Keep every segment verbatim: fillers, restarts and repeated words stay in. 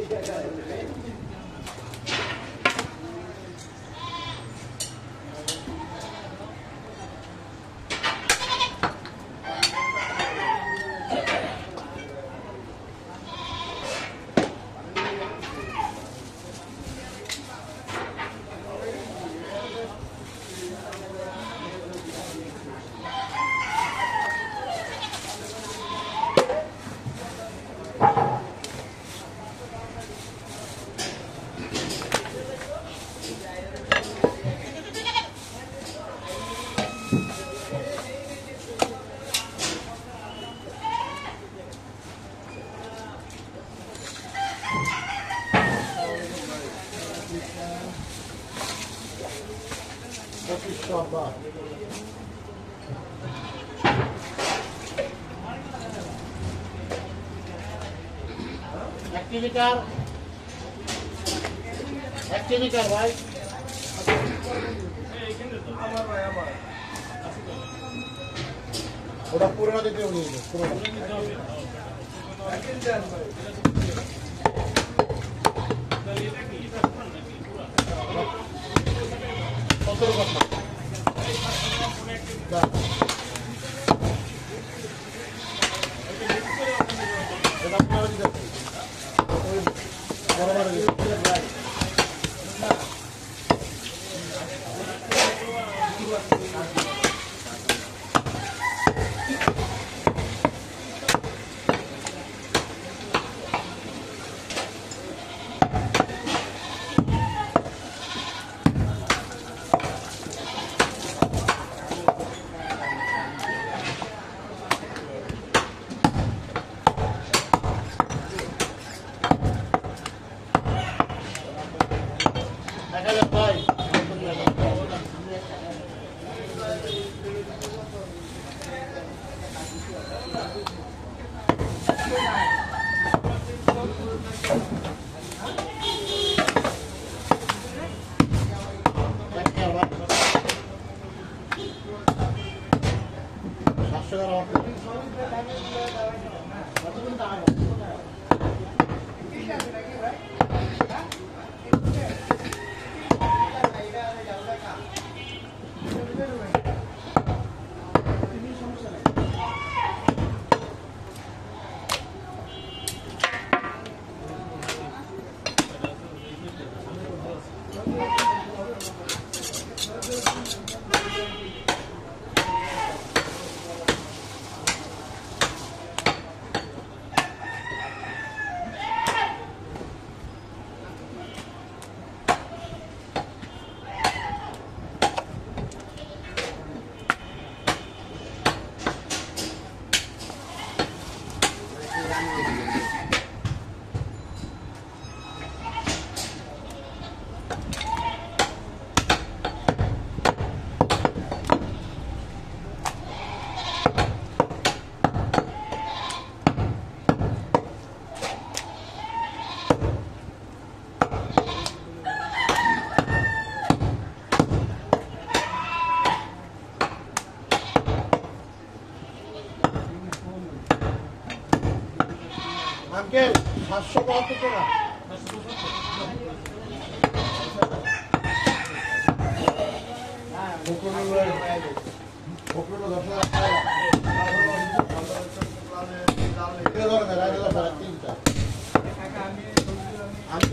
Activicar, activicar, ভাই ওটা পুরোটা দিতে হবে পুরোটা সতেরো কথা এটা আপনারা দিতে বরাবর Angkel, সাতশো বাহাত্তর টাকা তিনটা আমি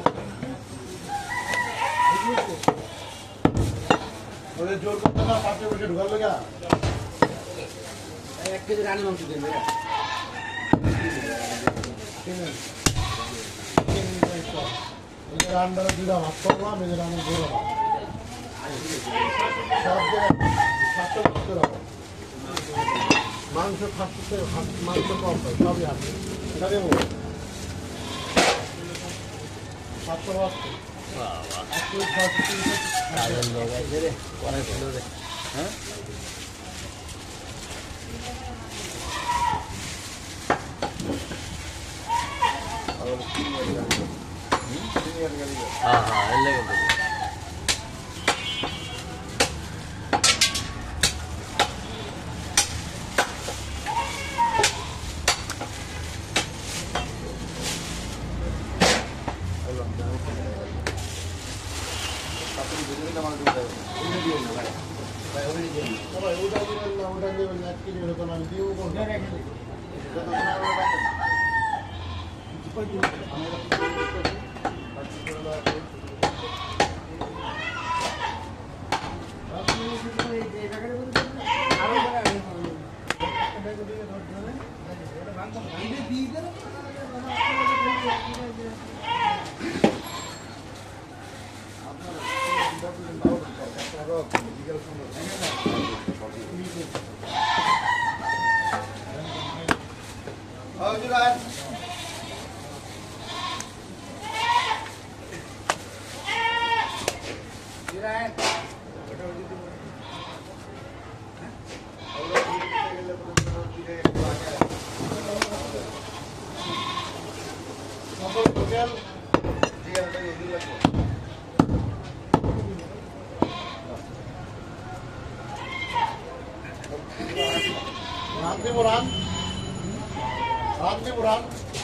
জোর করতে না পাঁচশো বসে ঢুকাল লেগা এক কেজি রানী মাংস দেন রান্নাটা দুটা ভাত করলাম এই রান্না করে সব সাতশো বাহাত্তর টাকা মাংস সাতশো মাংস কম হয় সবই আছে এটা দেবো সাতশো বাহাত্তর হ্যাঁ हाँ हाँ আপনি দুজনে আমার দিতে হবে ওই দিও না ভাই ভাই ওই দিও না ভাই ওটা দিবেন না ওটা দিবেন না কি দিবেন তো আমি দিও কোন না রেখে দিই এটা তো না ওটা কই দিও আমরা বাকি করে দাও আপনি এই যে জায়গাটা বলতে আরো বড় আগে এটা যদি ধর ধরে এটা ভাঙ ভাঙ দিয়ে দেন Oh, Julan. Julan. Ranti Muran, Ranti Muran.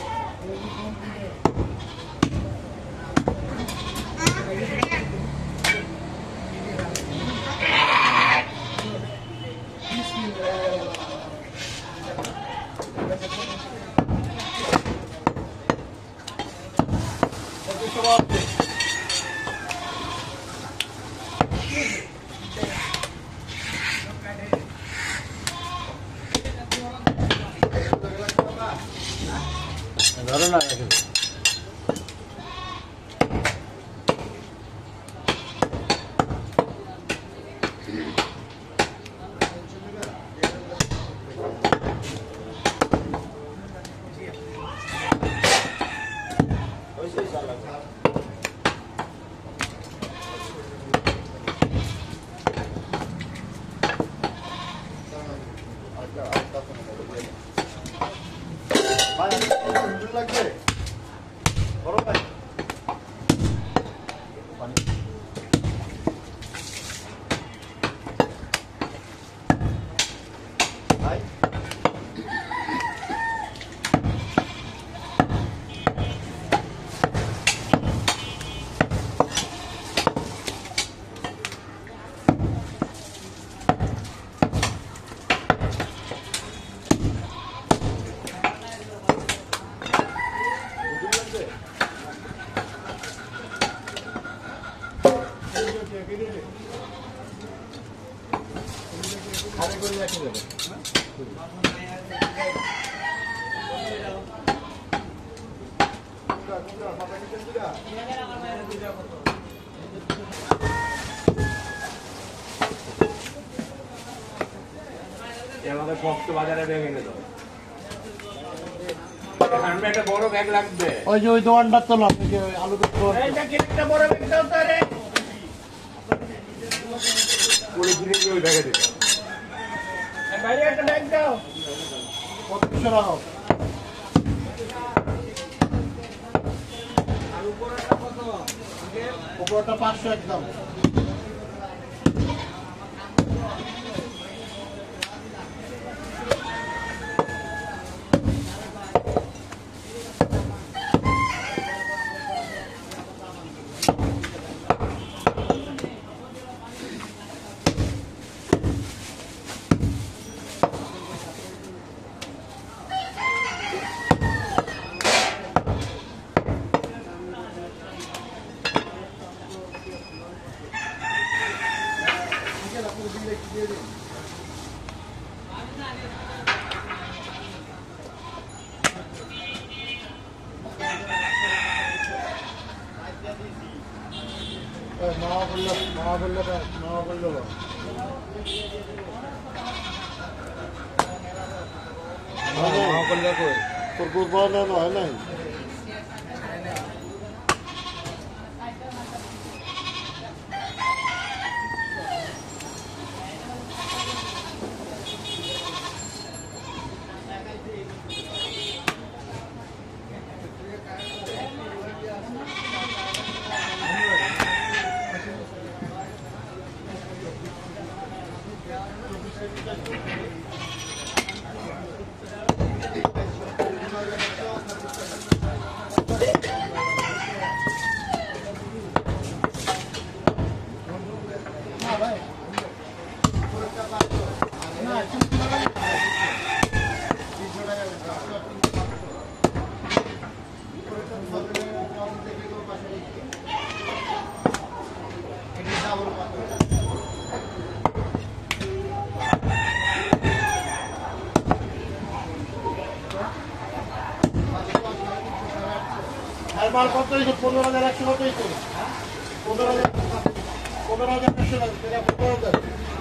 ধরো না এখন লাগবে বড় ভাই পানি ভাই আরে করে রাখি দেবে আমাদের পক্ষ বাজারে ভেঙে নিল একটা বড় ব্যাগ লাগবে ওই যে ওই দোকানটা তো না যে আলু একটা বড় ব্যাগ দাও তো রে পুরো ঘিরে ওই ব্যাগে দিতে ভাই একটা ব্যাগ দাও কত কিছু রাখো আর উপরটা কত উপরটা পাঁচশো একদম মামা বললো মামা বললো মামা বললো মামা বললো কই তোর গোস বড় না হয় নাই Thank you. আর মাল কত হয়েছে? পনেরো হাজার একশো কত হয়েছে? পনেরো হাজার পনেরো হাজার একশো লাগবে, পনেরো হাজার